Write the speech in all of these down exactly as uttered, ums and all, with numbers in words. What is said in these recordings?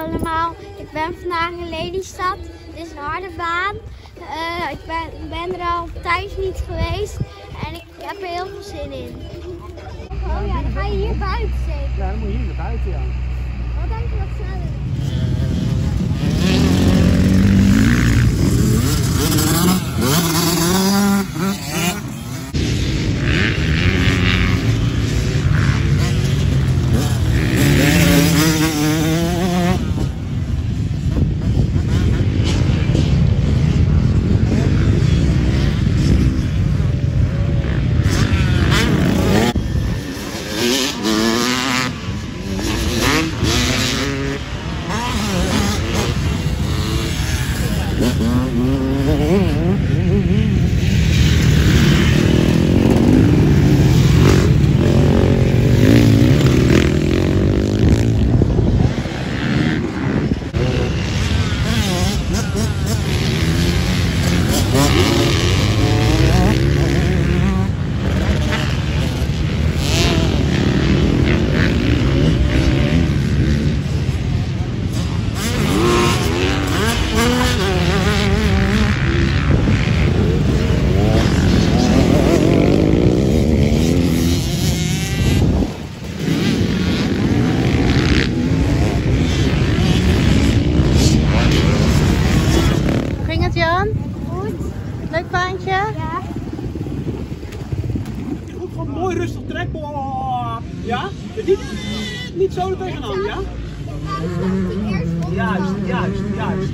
allemaal. Ik ben vandaag in Lelystad. Het is een harde baan. Uh, ik ben, ben er al thuis niet geweest en ik heb er heel veel zin in. Oh ja, dan ga je hier buiten zeker? Ja, dan moet je hier naar buiten, ja. Wat denk je wat sneller? Leuk baantje? Ja. Goed, gewoon mooi rustig trekken. Ja? Niet, niet zo er tegenaan, ja? Juist, juist, juist.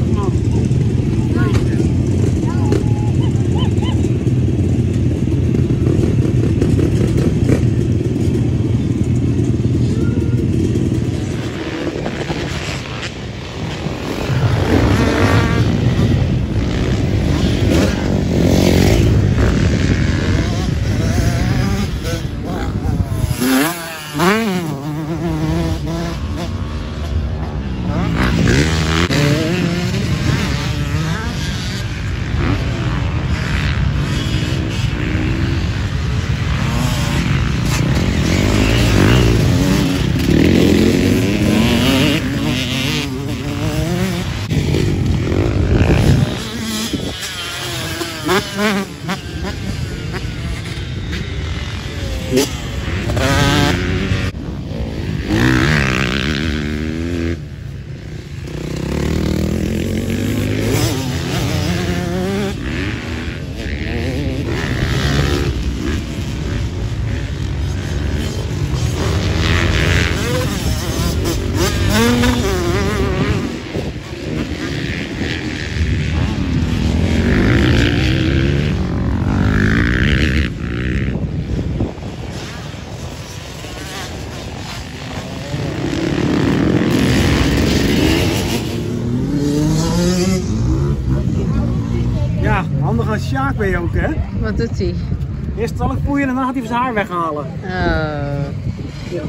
Handig als Sjaak ben je ook, hè? Wat doet hij? Eerst zal ik poeien en dan gaat hij zijn haar weghalen. Oh. Ja.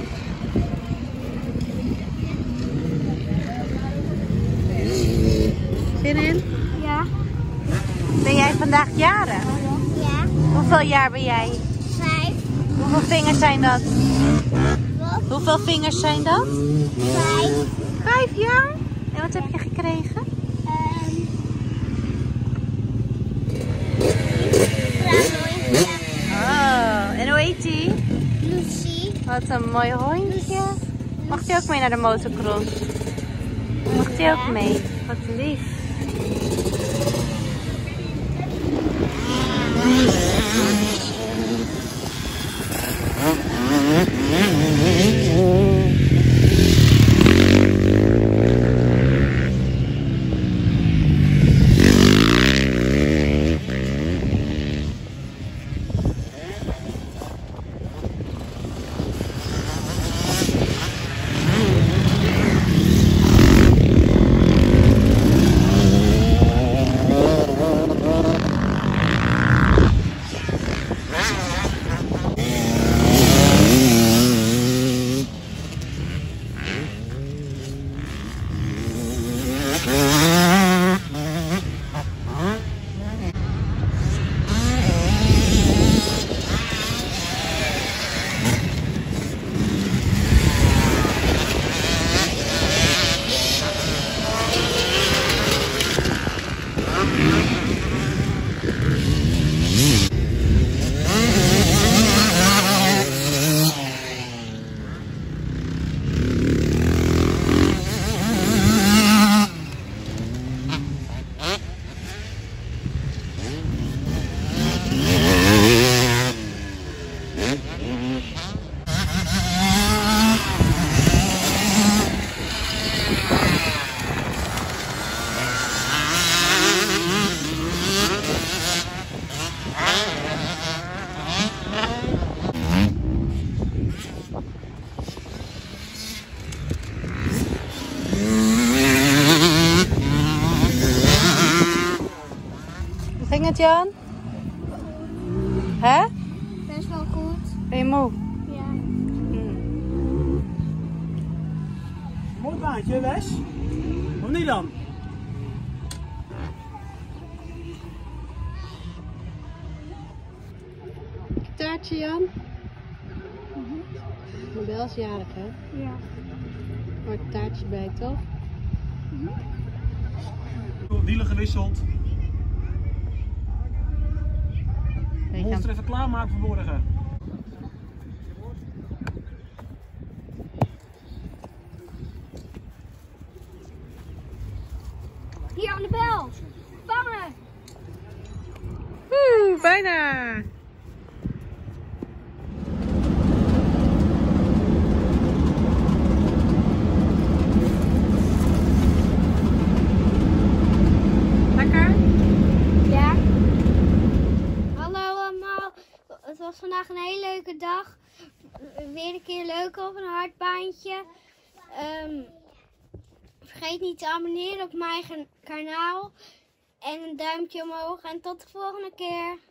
Zin in? Ja. Ben jij vandaag jarig? Ja. Hoeveel jaar ben jij? Vijf. Hoeveel vingers zijn dat? Wat? Hoeveel vingers zijn dat? Vijf. Vijf jaar? En wat heb je gekregen? Um, Oh, en hoe heet die? Lucy. Wat een mooi hondje. Mag die ook mee naar de motocross? Mag die ook mee? Wat lief. het, Jan? Hè? Best wel goed. Ben je moe? Ja. Hmm. Mooi baantje, Wes. Of niet dan? Taartje, Jan? Mm-hmm. Bel is jarig, hè? Ja. Hoort een taartje bij, toch? Wielen gewisseld. Nee, Monster even klaarmaken voor morgen. Hier aan de bel. Vangen. Oeh, bijna! Lekker? Ja. Hallo allemaal. Het was vandaag een hele leuke dag. Weer een keer leuk op een hard baantje. Um, vergeet niet te abonneren op mijn kanaal. En een duimpje omhoog. En tot de volgende keer.